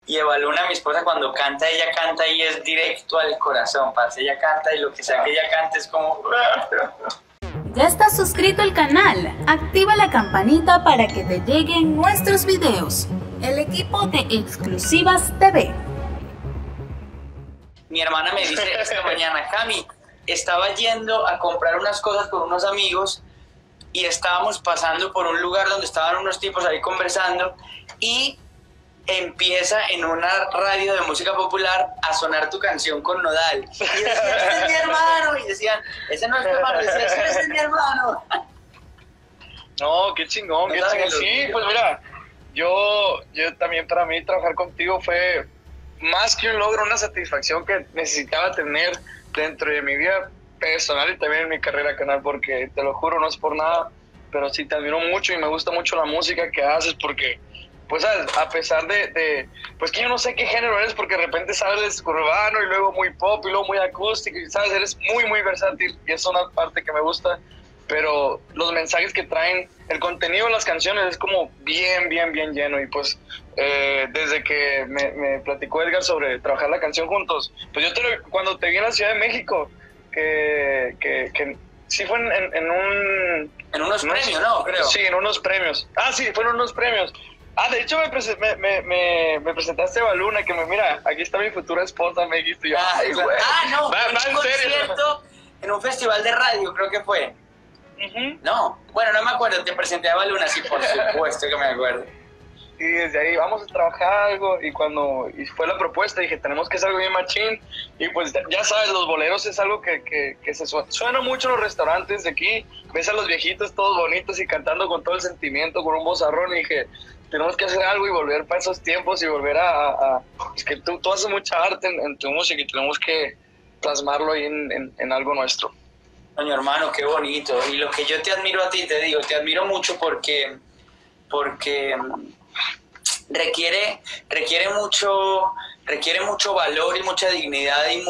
Y Evaluna, mi esposa, cuando canta, ella canta y es directo al corazón, parce. Ella canta y lo que sea que ella cante es como... ¿Ya estás suscrito al canal? Activa la campanita para que te lleguen nuestros videos. El equipo de Exclusivas TV. Mi hermana me dice esta mañana, Cami, estaba yendo a comprar unas cosas con unos amigos y estábamos pasando por un lugar donde estaban unos tipos ahí conversando y empieza en una radio de música popular a sonar tu canción con Nodal. Y decían, ese es mi hermano. Y decían, ese no es tu hermano. Y decían, ese es mi hermano. No, qué chingón, qué chingón. Sí, pues mira, yo también, para mí trabajar contigo fue más que un logro, una satisfacción que necesitaba tener dentro de mi vida personal y también en mi carrera canal, porque te lo juro, no es por nada, pero sí te admiro mucho y me gusta mucho la música que haces, porque pues ¿sabes? A pesar de pues que yo no sé qué género eres, porque de repente sabes urbano y luego muy pop y luego muy acústico y sabes, eres muy versátil y es una parte que me gusta, pero los mensajes que traen, el contenido de las canciones es como bien lleno. Y pues desde que me platicó Edgar sobre trabajar la canción juntos, pues cuando te vi en la Ciudad de México, que sí fue en unos premios, ¿no? Creo. Sí, en unos premios. Ah, sí, fueron unos premios. Ah, de hecho me presentaste a Evaluna, que mira, aquí está mi futura esposa, me dijiste yo. Ay, güey. No, va en un en serio. concierto, en un festival de radio, creo que fue. No, bueno, no me acuerdo, te presenté a Evaluna, sí, por supuesto que me acuerdo. Y desde ahí vamos a trabajar algo, y cuando fue la propuesta dije, tenemos que hacer algo bien machín, y pues ya sabes, los boleros es algo que se suena mucho en los restaurantes de aquí, ves a los viejitos todos bonitos y cantando con todo el sentimiento, con un vozarrón, y dije, tenemos que hacer algo y volver para esos tiempos y volver es que tú haces mucha arte en tu música y tenemos que plasmarlo ahí en algo nuestro. Doña hermano, qué bonito, y lo que yo te admiro a ti, te digo, te admiro mucho porque requiere mucho valor y mucha dignidad y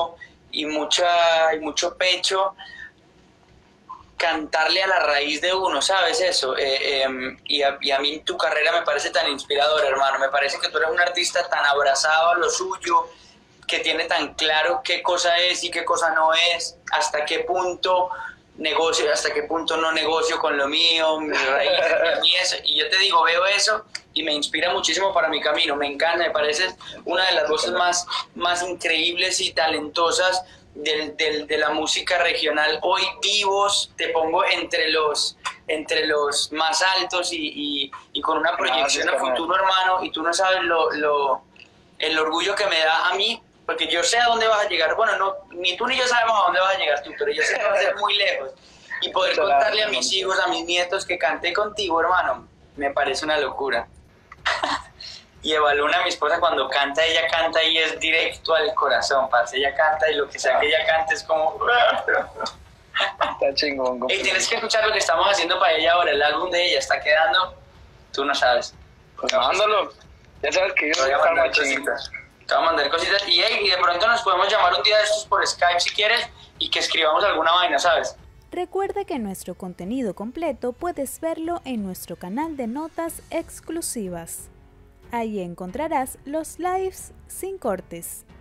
mucho pecho cantarle a la raíz de uno, ¿sabes eso? Y a mí tu carrera me parece tan inspiradora, hermano. Me parece que tú eres un artista tan abrazado a lo suyo, que tiene tan claro qué cosa es y qué cosa no es, hasta qué punto negocio y hasta qué punto no negocio con lo mío, mi raíz, a mí eso. Y yo te digo, veo eso y me inspira muchísimo para mi camino. Me encanta, me pareces una de las voces más increíbles y talentosas de la música regional hoy vivos. Te pongo entre los más altos y con una proyección a futuro, hermano, y tú no sabes el orgullo que me da a mí, porque yo sé a dónde vas a llegar. Bueno, no, ni tú ni yo sabemos a dónde vas a llegar tú, pero yo sé que vas a ser muy lejos. Y poder contarle a mis hijos, a mis nietos que canté contigo, hermano, me parece una locura. Y Evaluna, mi esposa, cuando canta, ella canta y es directo al corazón, parce. Ella canta y lo que sea que ella cante es como... Está chingón. Y tienes que escuchar lo que estamos haciendo para ella ahora. El álbum de ella está quedando... Tú no sabes. Pues mándalo. Ya sabes que yo te voy a mandar cositas. Te voy a mandar cositas. Y de pronto nos podemos llamar un día de estos por Skype si quieres y que escribamos alguna vaina, ¿sabes? Recuerda que nuestro contenido completo puedes verlo en nuestro canal de notas exclusivas. Ahí encontrarás los lives sin cortes.